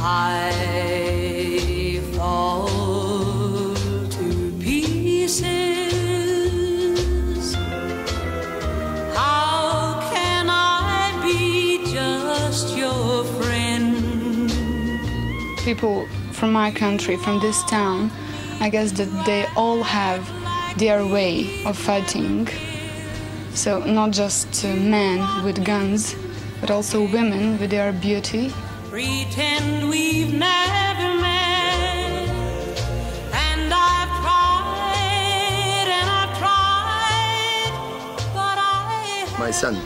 I fall to pieces. How can I be just your friend? People from my country, from this town, I guess that they all have their way of fighting. So not just men with guns, but also women with their beauty. Pretend we've never met, and I've tried, but My son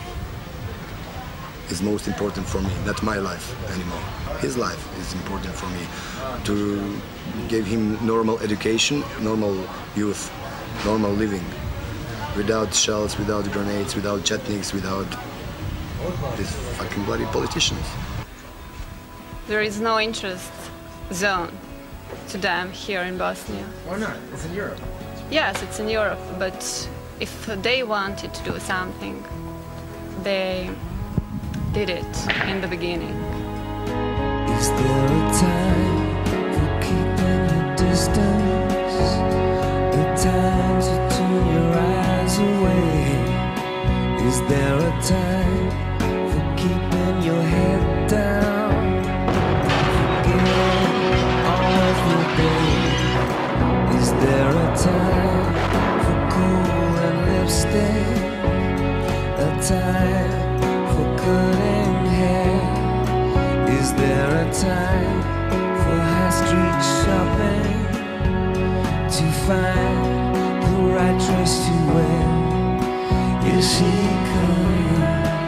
is most important for me, not my life anymore. His life is important for me, to give him normal education, normal youth, normal living, without shells, without grenades, without chetniks, without these fucking bloody politicians. There is no interest zone to them here in Bosnia. Why not? It's in Europe. Yes, it's in Europe, but if they wanted to do something, they did it in the beginning. Is there a time for keeping your distance? A time to turn your eyes away? Is there a time for keeping your head down? Forgetting all of your days. Is there a time for cool and lipstick? A time for cutting hair? Is there a time for high street shopping? To find the right dress to wear? Here she comes.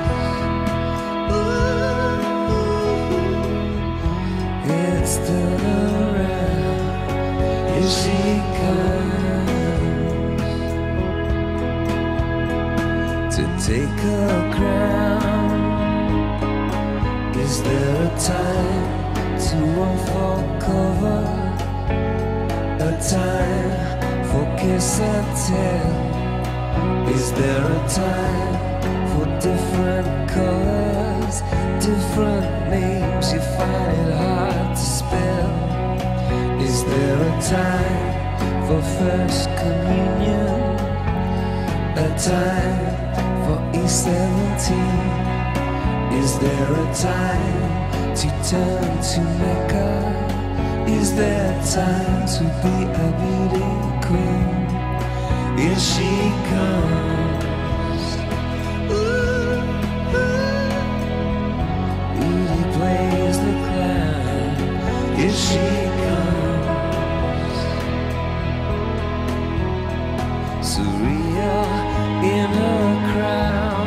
Ooh, it's still around. Here she comes to take her crown. Is there a time to unfold cover? A time for kiss and tell? Is there a time for different colors, different names you find it hard to spell? Is there a time for first communion? A time for E17? Is there a time to turn to Mecca? Is there time to be a beauty queen? Here she comes. Ooh, beauty plays the clown. Here she comes. Surreal in her crown.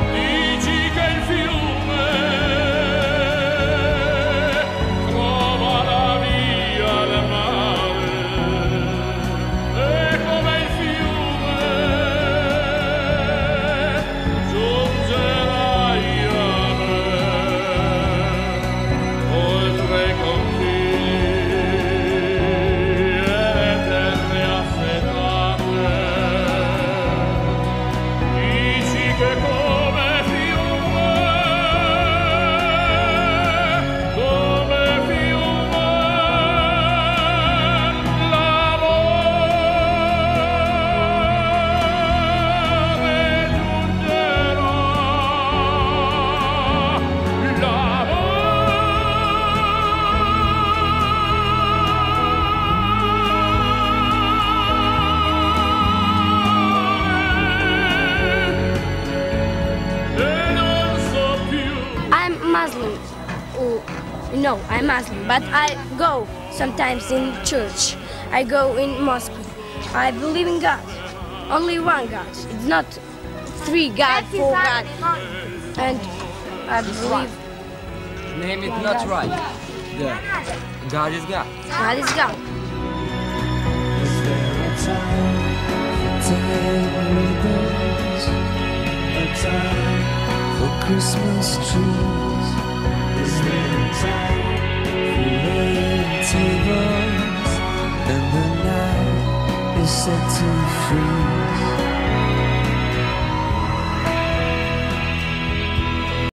No, I'm Muslim, but I go sometimes in church. I go in mosque. I believe in God. Only one God. It's not 3 God, 4 God. And I believe... Name it not right. Yeah. God is God. God is God. Is there a time for tying ribbons? A time for Christmas trees? Is there a time for red tables? And the night is set to freeze?